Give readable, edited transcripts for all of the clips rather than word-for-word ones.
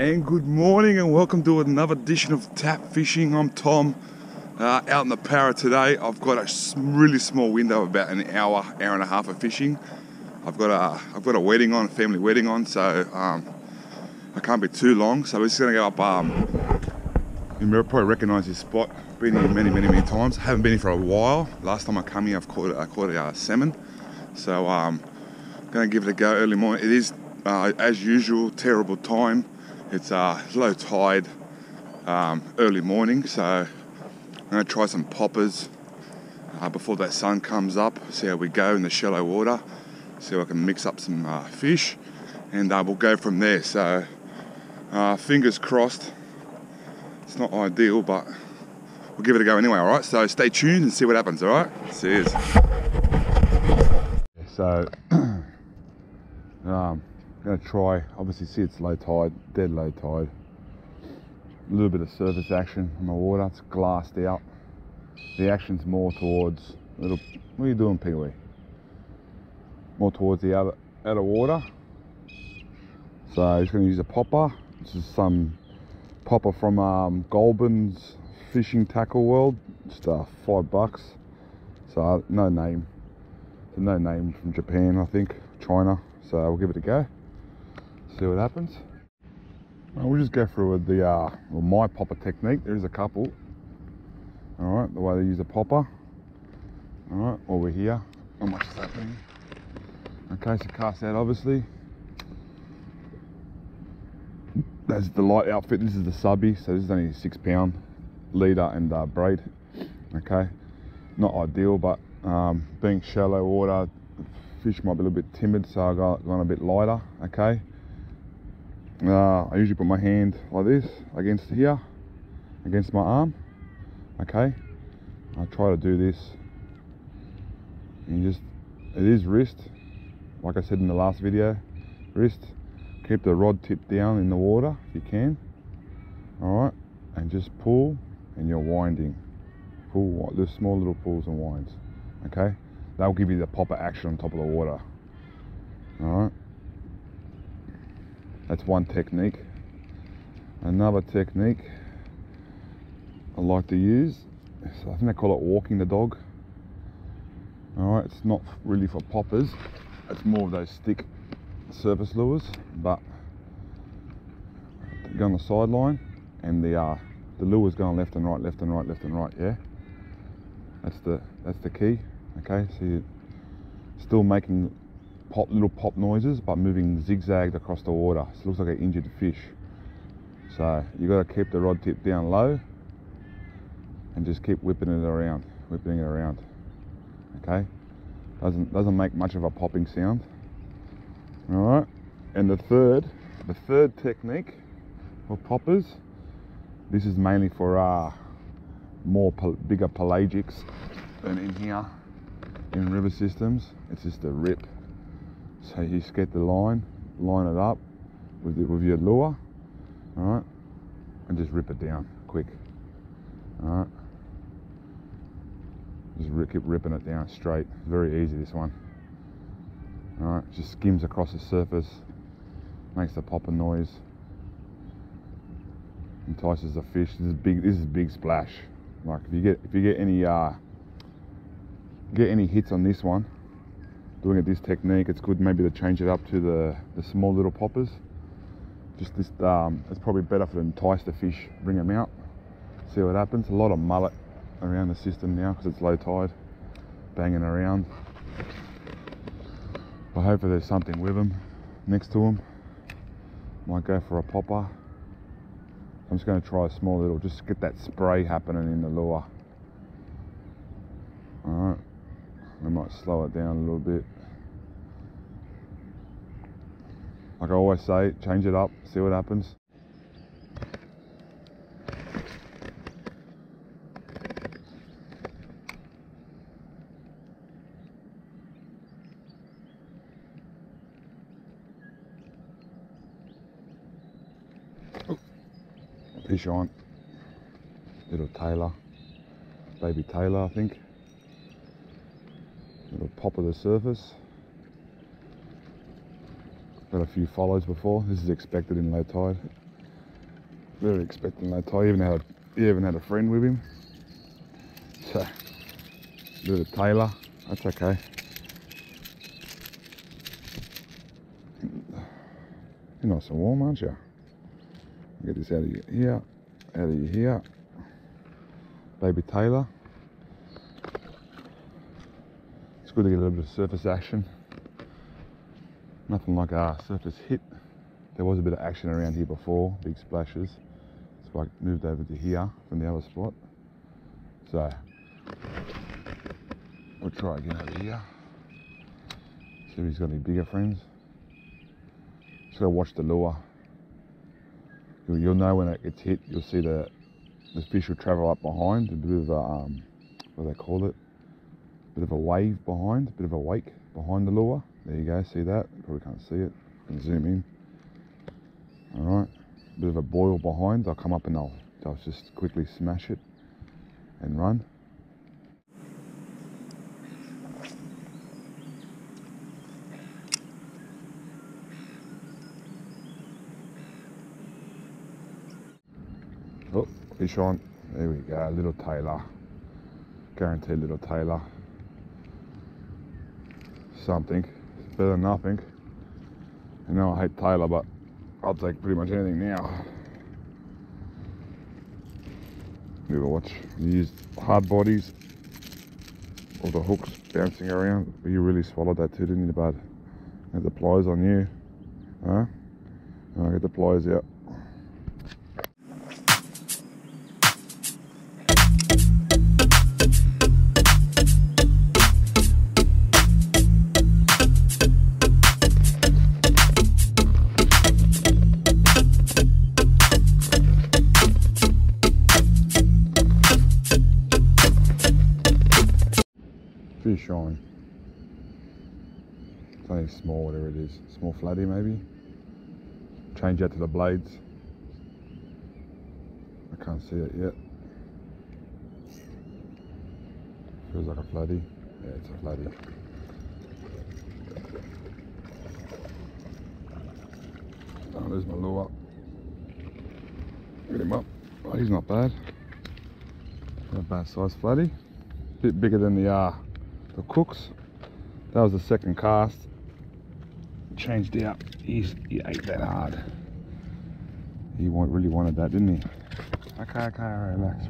And good morning and welcome to another edition of Tap Fishing. I'm Tom, out in the Parra today. I've got a really small window of about an hour and a half of fishing. I've got a wedding on, a family wedding on, so I can't be too long. So we're just going to go up. You probably recognise this spot. Been here many times. Haven't been here for a while. Last time I come here, I caught a salmon. So I'm going to give it a go early morning. It is, as usual, terrible time. It's low tide, early morning, so I'm going to try some poppers before that sun comes up, see how we go in the shallow water, see if I can mix up some fish, and we'll go from there. So fingers crossed. It's not ideal, but we'll give it a go anyway, alright? So stay tuned and see what happens, alright? See you. So I'm going to try, obviously see it's low tide, dead low tide. A little bit of surface action on the water, it's glassed out. The action's more towards, what are you doing, Pee-wee? More towards the outer water. So I'm just going to use a popper. This is some popper from Goulburn's Fishing Tackle World, just $5. So no name. It's a no name from Japan, I think, China. So we'll give it a go. See what happens. Well, we'll just go through with the my popper technique. There's a couple. All right, the way they use a popper. All right, while we're here, how much is that thing? Okay, so cast out obviously. That's the light outfit. This is the subby, so this is only a 6 pound leader and braid. Okay, not ideal, but being shallow water, fish might be a little bit timid, so I gone a bit lighter. Okay. I usually put my hand like this against here, against my arm. Okay, I try to do this. And it is wrist, like I said in the last video. Wrist. Keep the rod tip down in the water if you can. All right, and just pull, and you're winding. Pull, the small little pulls and winds. Okay, that'll give you the popper action on top of the water. All right. That's one technique. Another technique I like to use, so I think they call it walking the dog. Alright, it's not really for poppers, it's more of those stick surface lures, but go on the sideline and the lure's going left and right, left and right, left and right, yeah? That's the key, okay? So you're still making little pop noises, but moving zigzagged across the water. So it looks like an injured fish. So you got to keep the rod tip down low and just keep whipping it around. Okay, doesn't make much of a popping sound. All right, and the third technique for poppers. This is mainly for bigger pelagics than in here in river systems. It's just a rip. So you just get the line it up with your lure, all right, and just rip it down quick. All right, just keep ripping it down straight. It's very easy, this one. All right, just skims across the surface, makes the popping noise, entices the fish. This is big splash. Like if you get any hits on this one, doing it this technique, it's good maybe to change it up to the small little poppers. Just this, it's probably better for to entice the fish, bring them out, see what happens. A lot of mullet around the system now because it's low tide, banging around. But hopefully there's something with them, next to them. Might go for a popper. I'm just going to try a small little, just get that spray happening in the lure. All right. I might slow it down a little bit. Like I always say, change it up, see what happens. Oh, fish on. Little tailor, baby tailor, I think. Little pop of the surface. Got a few follows before. This is expected in low tide. Very expecting low tide. He even had a friend with him. So, a bit of Taylor, that's okay. You're nice and warm, aren't you? Get this out of your here, out of your here. Baby Taylor. It's good to get a little bit of surface action. Nothing like a surface hit. There was a bit of action around here before, big splashes. So I moved over to here from the other spot. So we'll try again over here. See if he's got any bigger friends. Just gotta watch the lure. You'll know when it gets hit. You'll see the fish will travel up behind, a bit of a what do they call it? A bit of a wave behind, a bit of a wake behind the lure. There you go. See that? You probably can't see it. You can zoom in. All right. A bit of a boil behind. They'll come up and they'll just quickly smash it and run. Oh, fish on. There we go, little Taylor. Guaranteed little Taylor. Something. It's better than nothing. You know I hate Taylor, but I'll take pretty much anything now. Give it a watch. You use hard bodies. All the hooks bouncing around. You really swallowed that too, didn't you, bud? Get the pliers on you. Huh? I'll get the pliers out. Fish on. It's only small, whatever it is. Small flatty maybe. Change that to the blades. I can't see it yet. Feels like a flatty. Yeah, it's a flatty. Oh, there's my lure. Get him up. Oh, he's not bad. Not a bad size flatty. Bit bigger than the cooks. That was the second cast. Changed out. He ate that hard. He really wanted that, didn't he? Okay, relax.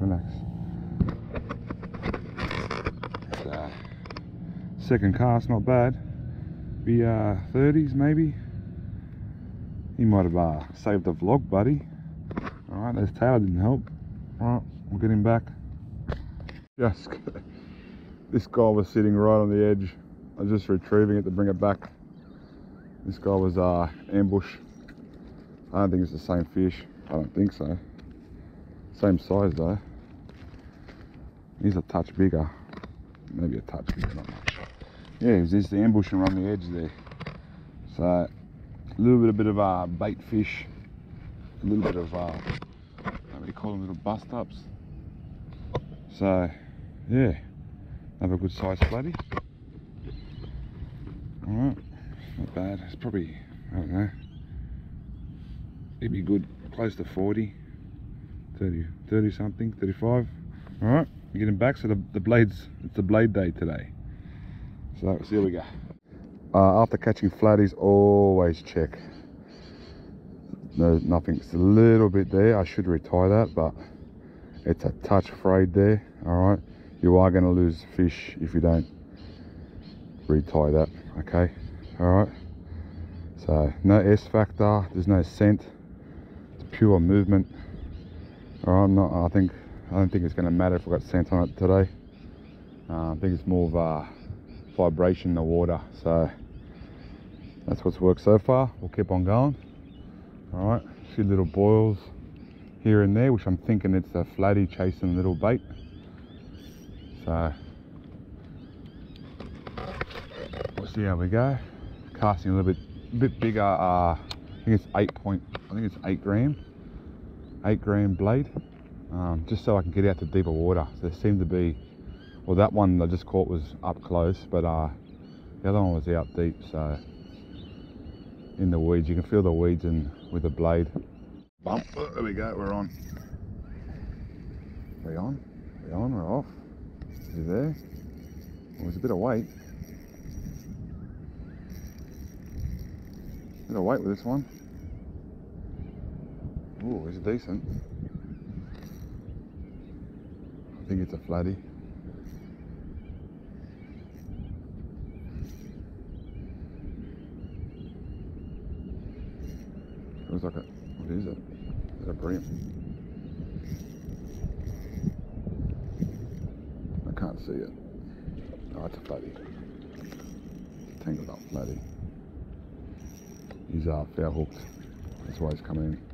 So, second cast, not bad. Be 30s maybe. He might have saved the vlog, buddy. Alright, those tail didn't help. Alright, we'll get him back. Just this guy was sitting right on the edge. I was just retrieving it to bring it back. This guy was ambush. I don't think it's the same fish. I don't think so. Same size though. He's a touch bigger. Maybe a touch bigger, not much. Yeah, he was just ambushing around the edge there. So a little bit of a bait fish. A little bit of what do you call them, little bust ups. So yeah, have a good size flatty. Alright, not bad. It's probably, I don't know, it'd be good, close to 40, 30 something, 35. Alright, we're getting back. So the blades, it's the blade day today. So here we go. After catching flatties, always check. No, nothing's a little bit there. I should retie that, but it's a touch frayed there. Alright, you are going to lose fish if you don't retie that. Okay, alright. So no S factor, there's no scent, it's pure movement. Alright, I don't think it's going to matter if I've got scent on it today. I think it's more of a vibration in the water. So that's what's worked so far. We'll keep on going. Alright, a few little boils here and there, which I'm thinking it's a flatty chasing a little bait. So we'll see how we go. Casting a little bit bigger. I think it's 8 gram, 8 gram blade. Just so I can get out to deeper water. So there seemed to be, well, that one I just caught was up close, but the other one was out deep. So in the weeds, you can feel the weeds in with the blade. Bump. Oh, there we go, we're on. Are we on? Are we on? We're off. Is he there? Well, there's a bit of weight. Bit of weight with this one. Ooh, is it decent? I think it's a flatty. Looks like a, what is it? Is it a Bream? I can't see it. Oh, it's a flatty. Tangled up flatty. He's foul hooked. That's why he's coming in.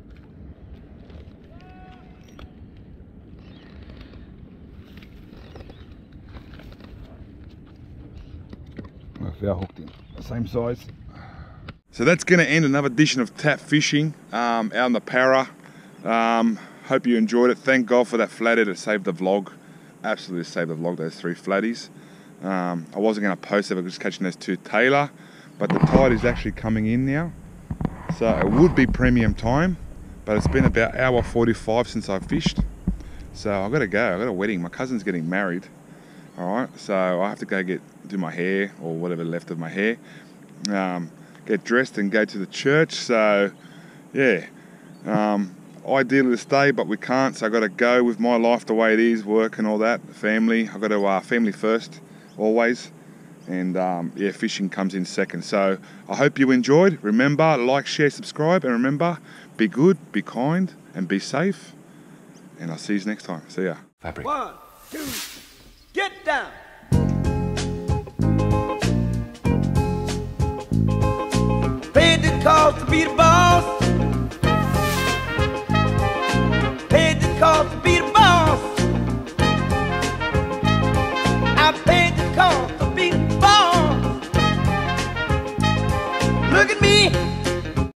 I foul hooked him. The same size. So that's going to end another edition of tap fishing out in the Parra. Hope you enjoyed it. Thank God for that flathead that saved the vlog. Absolutely saved the vlog, those 3 flatties. I wasn't going to post it, but just catching those 2 tailor. But the tide is actually coming in now. So it would be premium time, but it's been about hour 45 since I fished. So I've got to go. I've got a wedding. My cousin's getting married. All right, so I have to go do my hair or whatever left of my hair. Get dressed and go to the church. So yeah, ideally to stay, but we can't. So I got to go with my life the way it is, work and all that, family. I got to family first, always. And yeah, fishing comes in second. So I hope you enjoyed. Remember, like, share, subscribe, and remember, be good, be kind, and be safe. And I'll see you next time. See ya. Fabric. 1, 2, get down. Paid the cost to be the boss.